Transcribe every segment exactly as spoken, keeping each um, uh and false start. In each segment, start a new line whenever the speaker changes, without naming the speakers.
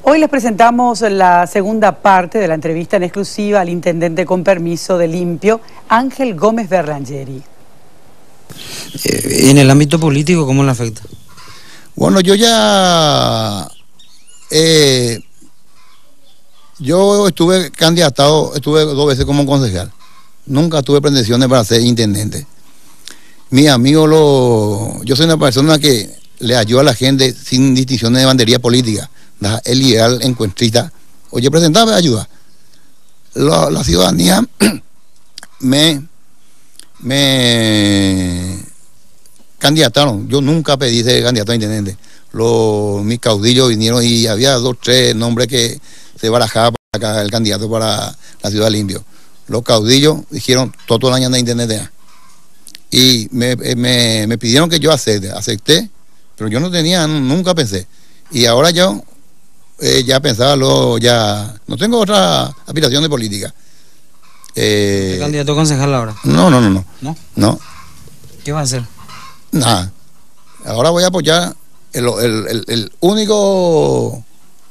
Hoy les presentamos la segunda parte de la entrevista en exclusiva al intendente con permiso de Limpio, Ángel Gómez Berrangeri.
Eh, en el ámbito político, ¿cómo le afecta?
Bueno, yo ya... Eh, yo estuve candidatado, estuve dos veces como concejal. Nunca tuve pretensiones para ser intendente. Mi amigo, lo, yo soy una persona que le ayuda a la gente sin distinciones de bandería política. El ideal encuentrista. Oye, presentame ayuda. La, la ciudadanía me, me candidataron. Yo nunca pedí ser candidato a intendente. Los, mis caudillos vinieron y había dos, tres nombres que se barajaban para el candidato para la ciudad de Limpio. Los caudillos dijeron todo el año de intendente. Y me, me, me pidieron que yo acepte. Acepté, pero yo no tenía, nunca pensé. Y ahora yo eh, ya pensaba, lo, ya no tengo otra aspiración de política. Eh,
¿Qué candidato a concejal ahora?
No, no, no, no.
¿No?
No.
¿Qué va a hacer?
Nada. Ahora voy a apoyar el, el, el, el único,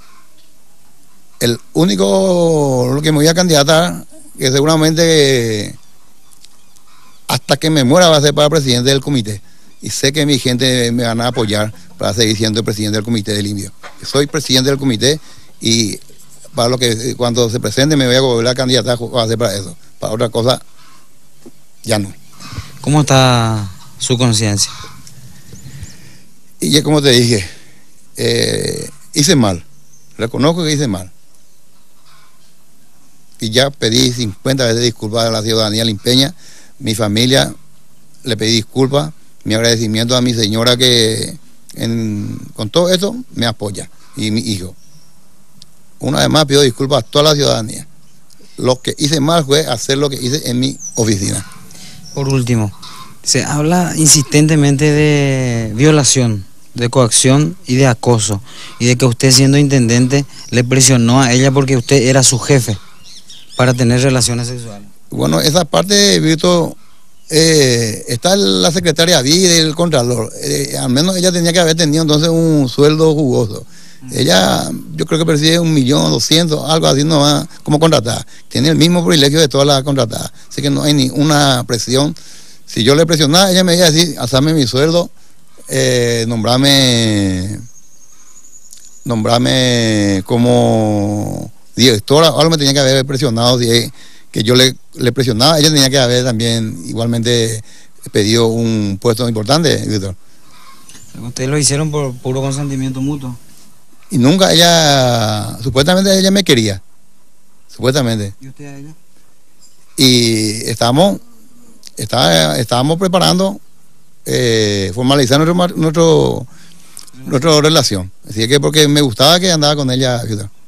el único, lo que me voy a candidatar, que seguramente hasta que me muera va a ser para presidente del comité. Y sé que mi gente me van a apoyar para seguir siendo el presidente del comité de Limpio. Soy presidente del comité y para lo que cuando se presente me voy a volver a candidatar va a ser para eso. Para otra cosa, ya no.
¿Cómo está su conciencia?
Y ya como te dije, eh, hice mal. Reconozco que hice mal. Y ya pedí cincuenta veces disculpas a la ciudadanía limpeña. Mi familia le pedí disculpas, mi agradecimiento a mi señora que en, con todo esto me apoya y mi hijo. Una vez más pido disculpas a toda la ciudadanía. Lo que hice mal fue hacer lo que hice en mi oficina.
Por último, se habla insistentemente de violación, de coacción y de acoso, y de que usted siendo intendente le presionó a ella porque usted era su jefe para tener relaciones sexuales. Bueno,
esa parte, Víctor, eh, está la secretaria Vida y el contralor. Eh, al menos ella tenía que haber tenido entonces un sueldo jugoso. Uh-huh. Ella, yo creo que percibe un millón, doscientos, algo así nomás, como contratada. Tiene el mismo privilegio de todas las contratadas. Así que no hay ninguna presión. Si yo le presionaba, ella me iba a decir, alzame mi sueldo, eh, nombrame, nombrame como directora. Ahora me tenía que haber presionado si que yo le, le presionaba, ella tenía que haber también igualmente pedido un puesto importante, Víctor.
Ustedes lo hicieron por puro consentimiento mutuo.
Y nunca ella, supuestamente ella me quería, supuestamente.
¿Y usted a ella?
Y estábamos, está, estábamos preparando, eh, formalizar nuestro, nuestro, nuestra relación. Así que porque me gustaba que andaba con ella, Víctor.